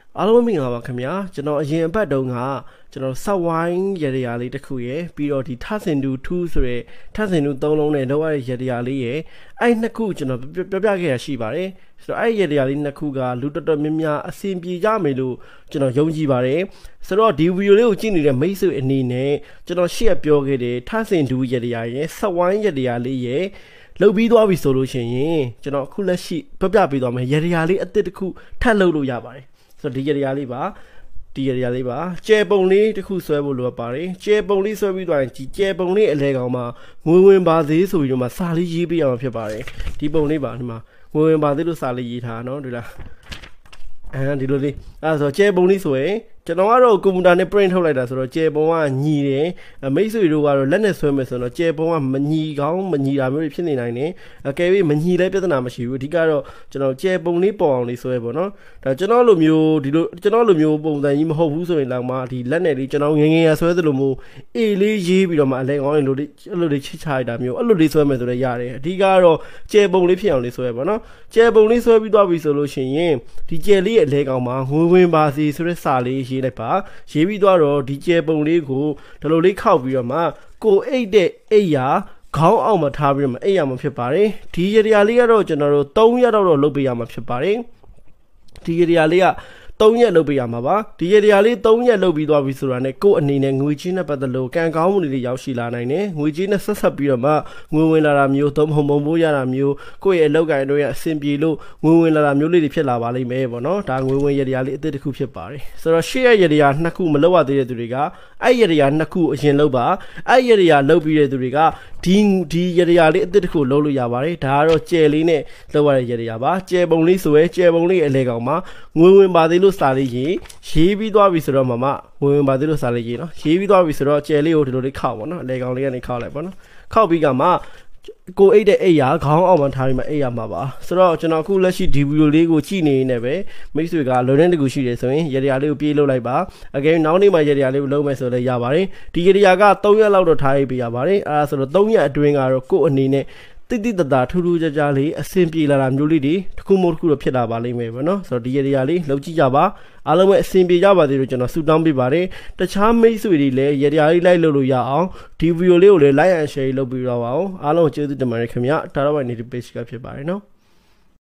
အားလုံးမင်္ဂလာပါခင်ဗျာကျွန်တော်အရင်အပတ်တုန်းကကျွန်တော်ဆက်ဝိုင်းရရလေးတစ်ခုရယ်ပြီးတော့ဒီထဆင်တူ2ဆိုရဲထဆင်တူ3လုံးနဲ့လောက်ရတဲ့ရရလေးရယ်အဲ့နှစ်ခုကျွန်တော်ပြောပြခဲ့ရရှိပါတယ်ဆိုတော့အဲ့ရရလေးနှစ်ခုကလူတော်တော်များများအဆင်ပြေကြမယ်လို့ကျွန်တော်ယုံကြည်ပါတယ်ဆိုတော့ဒီဗီဒီယိုလေးကိုကြည့်နေတဲ့မိတ်ဆွေအနေနဲ့ကျွန်တော်ရှေ့ပြောခဲ့တဲ့ထဆင်တူရရရယ်ဆက်ဝိုင်းရရလေးရယ်လုပ်ပြီးသွားပြီဆိုလို့ရှိရင်ကျွန်တော်အခုလက်ရှိပြောပြပေးသွားမယ်ရရလေးအသစ်တစ်ခုထပ်လုပ်လို့ရပါတယ်ဆိုတော့ဒီရရလေးပါကျဲပုံလေးတစ်ခုဆွဲဖို့လိုအပ်ပါတယ်ကျဲပုံလေးဆွဲပြီးသွားရင်ဒီကျဲပုံလေးအလဲကောင်မှာငွေဝင်ပါသေးဆိုပြီးတော့မှစာလေးရေးပေးရမှာဖြစ်ပါတယ်ဒီပုံလေးပါဒီမှာငွေဝင်ပါသေးလို့စာလေးရေးထားနော်ဒီလားဒီလိုလေးအဲ့ဆိုကျဲပုံလေးဆိုရင်ကျွန်တော်ကတော့ကွန်ပျူတာနဲ့ print ထုတ်လိုက်တာဆိုတော့ကျဲပုံကညီတယ်မိတ်ဆွေတို့ကတော့လက်နဲ့ဆွဲမယ်ဆိုတော့ကျဲပုံကမညီကောင်းမညီတာမျိုးတွေဖြစ်နေနိုင်တယ်အကယ်၍မညီလဲပြဿနာမရှိဘူးအဓိကတော့ကျွန်တော်ကျဲပုံလေးပေါ်အောင်လေးဆွဲပေါ့နော်ဒါကျွန်တော်လိုမျိုးဒီလိုကျွန်တော်လိုမျိုးပုံစံကြီးမဟုတ်ဘူးဆိုရင်တော့မှဒီလက်နဲ့လေးကျွန်တော်ငငယ်ရဆွဲသလိုမျိုးအေးလေးရေးပြီးတော့မှအလဲကောင်းရင်လို့အဲ့လိုလေးချစ်ချလိုက်တာမျိုးအဲ့လိုလေးဆွဲမယ်ဆိုတော့ရတယ်အဓိကတော့ကျဲပုံလေးဖြစ်အောင်လေးဆွဲပေါ့နော်ကျဲပုံလေးဆွဲပြီးသွားပြီဆိုလို့ရှိရင်ဒီကျဲလေးရဲ့အလဲကောင်းမှာငွေဝင်ပါစီဆိုတဲ့စာလေးရေးလိုက်ပါရေးပြီးသွားတော့ဒီကျဲပုံလေးကိုဒီလိုလေးခောက်ပြီးတော့မှကိုအိတ်တဲ့အိတ်ရာခေါင်းအောင်မှာထားပြီးတော့မှအိတ်ရမှာဖြစ်ပါတယ်ဒီရရလေးကတော့ကျွန်တော်တို့3ရက်တော့လုပ်ပေးရမှာဖြစ်ပါတယ်ဒီရရလေးက3ရက်လုပ်ပေးရမှာပါဒီရရလေး3ရက်လုပ်ပြီးသွားပြီဆိုတာနဲ့ကို့အနေနဲ့ငွေချင်းနဲ့ပတ်သက်လို့ကံကောင်းမှုတွေရောက်ရှိလာနိုင်တယ်ငွေချင်းနဲ့ဆက်ဆက်ပြီးတော့မှငွေဝင်လာတာမျိုးသုံးမုံမိုးရတာမျိုးကိုယ့်ရဲ့အလုပ်ကိုင်တို့ရဲ့အဆင်ပြေလို့ငွေဝင်လာတာမျိုးလေးတွေဖြစ်လာပါလိမ့်မယ်ပေါ့နော်ဒါငွေဝင်ရရလေးအသစ်တစ်ခုဖြစ်ပါတယ်ဆိုတော့ရှေ့ရရနှစ်ခုမလုပ်ရသေးတဲ့သူတွေကအဲ့ရရနှစ်ခုအရင်လုပ်ပါအဲ့ရရလုပ်ပြီးတဲ့သူတွေကဒီရရလေးအသစ်တစ်ခုလုပ်လို့ရပါတယ်ဒါကတော့ကျဲလေးနဲ့လုပ်ရတဲ့ရရပါကျဲပုံလေးဆိုရဲကျဲပုံလေးအလဲကောင်မှာငွေဝင်ပါသေးလို့စာလေးရေးပြီးသွားပြီဆိုတော့မမငွေဝင်ပါသေးလို့စာလေးရေးနော်ရေးပြီးသွားပြီဆိုတော့ကျဲလေးကိုဒီလိုလေးခောက်ပါနော်အလဲကောင်လေးကနေခောက်လိုက်ပါနော်ခောက်ပြီးကမှကိုအိတ်တဲ့အိတ်ရာခေါင်းအောင်မှထားပြီးမှအိတ်ရမှာပါဆိုတော့ကျွန်တော်အခုလက်ရှိဒီဗီဒီယိုလေးကိုကြည့်နေနေပဲမိတ်ဆွေကလွန်တဲ့တကူရှိတယ်ဆိုရင်ရရလေးကိုပြေးလုပ်လိုက်ပါအကယ်နောက်နေ့မှရရလေးကိုလုပ်မယ်ဆိုလည်းရပါတယ်ဒီရရက3ရက်လောက်တော့ထားပေးရပါတယ်အဲဒါဆိုတော့3ရက်အတွင်းကတော့ကို့အနေနဲ့တိတတာထူးထူးခြားခြားလေးအဆင်ပြေလာတာမျိုးလေးတွေတစ်ခုမို့တစ်ခုတော့ဖြစ်လာပါလိမ့်မယ်ပေါ့နော်ဆိုတော့ဒီရရလေးလုပ်ကြည့်ကြပါအားလုံးပဲအဆင်ပြေကြပါသေးလို့ကျွန်တော်ဆုတောင်းပေးပါတယ်တခြားမိတ်ဆွေတွေလည်းရရလေးလိုက်လုပ်လို့ရအောင်ဒီဗီဒီယိုလေးကိုလည်း like and share လုပ်ပြီးတော့ပါအောင်အားလုံးကျေးဇူးတင်ပါတယ်ခင်ဗျာဒါတော့ native page ကဖြစ်ပါတယ်နော်